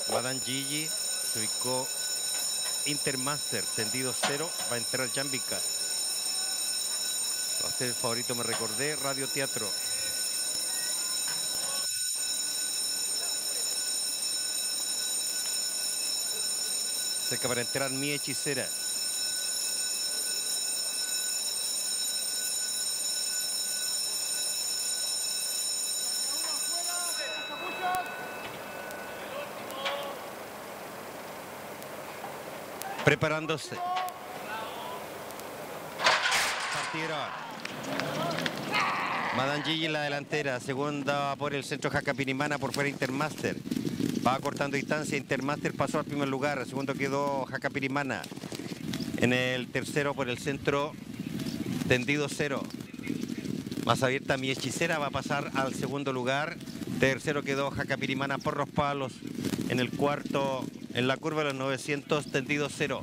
Madame Gigi se ubicó Intermaster, tendido 0, va a entrar Jambica. Va a ser el favorito, me recordé, Radio Teatro. Cerca para entrar Mi Hechicera. Preparándose. Partieron. Madame Gigi en la delantera. Segunda por el centro Jacapirimana, por fuera Intermaster. Va cortando distancia. Intermaster pasó al primer lugar. Segundo quedó Jacapirimana. En el tercero por el centro, tendido 0. Más abierta Mi Hechicera va a pasar al segundo lugar. Tercero quedó Jacapirimana por los palos. En el cuarto, en la curva de los 900, tendido 0.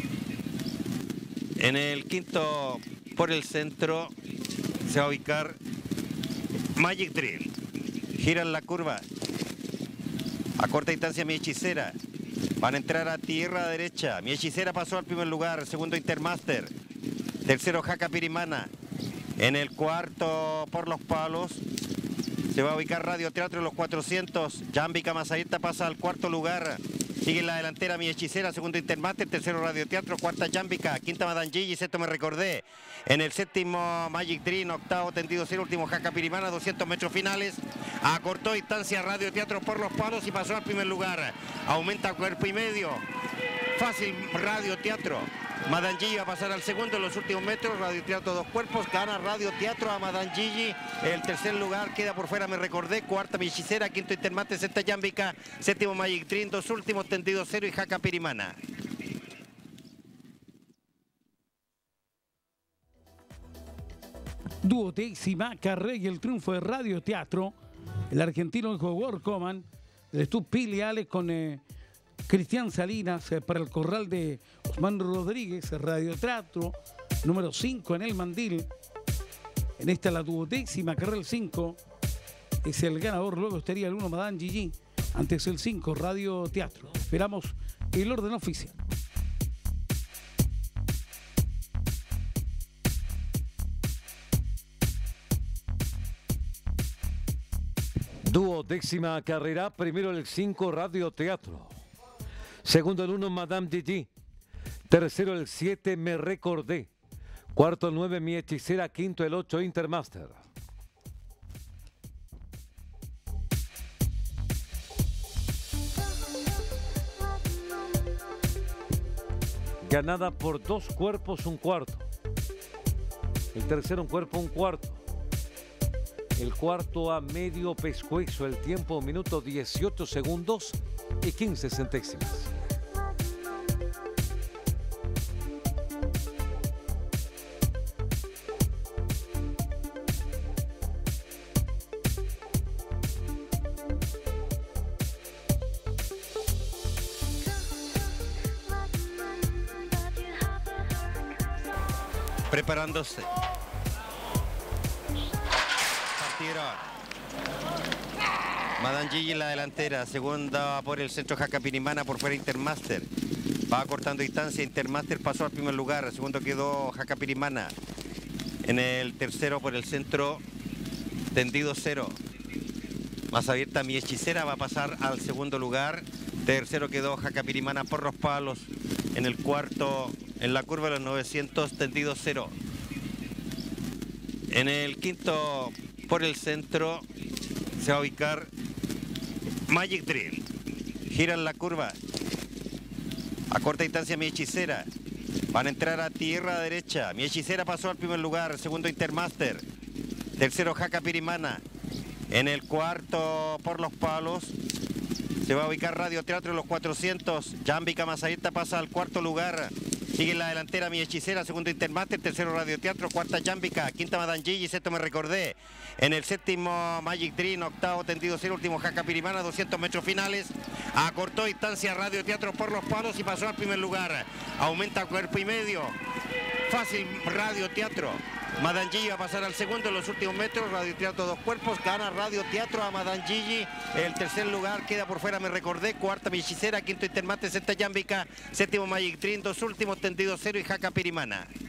En el quinto, por el centro, se va a ubicar Magic Drill. Gira en la curva. A corta distancia Mi Hechicera. Van a entrar a tierra derecha. Mi Hechicera pasó al primer lugar. Segundo Intermaster. Tercero Jacapirimana. En el cuarto, por los palos, se va a ubicar Radio Teatro en los 400. Jambica más abierta pasa al cuarto lugar. Sigue en la delantera Mi Hechicera, segundo Intermaster, tercero Radio Teatro, cuarta Jambica, quinta Madame Gigi, sexto Me Recordé. En el séptimo Magic Dream, octavo tendido 0, último Jacapirimana, 200 metros finales. Acortó distancia Radio Teatro por los palos y pasó al primer lugar. Aumenta cuerpo y medio. Fácil Radio Teatro. Madame Gigi va a pasar al segundo en los últimos metros. Radio Teatro 2 cuerpos. Gana Radio Teatro a Madame Gigi. El tercer lugar queda por fuera Me Recordé. Cuarta Mi Hechicera. Quinto Intermaster. Sexta Jambica. Séptimo Magic Dream. Dos últimos tendidos 0 y Jacapirimana. Duodécima carrera y el triunfo de Radio Teatro. El argentino dijo World Command. Estuvo Piliales con Cristian Salinas para el corral de Osman Rodríguez, Radio Teatro, número 5 en el Mandil. En esta la duodécima carrera, el 5 es el ganador, luego estaría el 1 Madame Gigi, antes el 5 Radio Teatro. Esperamos el orden oficial. Duodécima carrera, primero el 5 Radio Teatro. Segundo el 1 Madame Gigi. Tercero el 7 Me Recordé. Cuarto el 9 Mi Hechicera. Quinto el 8 Intermaster. Ganada por 2 cuerpos, 1 cuarto. El tercero un cuerpo, 1 cuarto. El cuarto a medio pescuezo. El tiempo minuto 18 segundos y 15 centésimas. Preparándose. Partieron. Madame Gigi en la delantera, segunda por el centro Jacapirimana, por fuera Intermaster. Va cortando distancia, Intermaster pasó al primer lugar, segundo quedó Jacapirimana. En el tercero por el centro, tendido 0. Más abierta Mi Hechicera va a pasar al segundo lugar. Tercero quedó Jacapirimana por los palos. En el cuarto, en la curva de los 900, tendido 0. En el quinto, por el centro, se va a ubicar Magic Drill. Gira en la curva. A corta distancia Mi Hechicera. Van a entrar a tierra derecha. Mi Hechicera pasó al primer lugar. Segundo Intermaster. Tercero Jacapirimana. En el cuarto, por los palos, se va a ubicar Radio Teatro en los 400. Jambica más abierta pasa al cuarto lugar. Sigue en la delantera Mi Hechicera, segundo Intermaster, tercero Radio Teatro, cuarta Jambica, quinta Madame Gigi, sexto Me Recordé. En el séptimo Magic Dream, octavo tendido 0, último Jacapirimana, 200 metros finales. Acortó distancia Radio Teatro por los palos y pasó al primer lugar. Aumenta cuerpo y medio. Fácil Radio Teatro. Madame Gigi va a pasar al segundo en los últimos metros. Radio Teatro dos cuerpos. Gana Radio Teatro a Madame Gigi. El tercer lugar queda por fuera, me recordé. Cuarta Mi Hechicera. Quinto Intermate, sexta Yambica. Séptimo Magic Dream. Dos últimos Tendido Cero y Jaca Pirimana.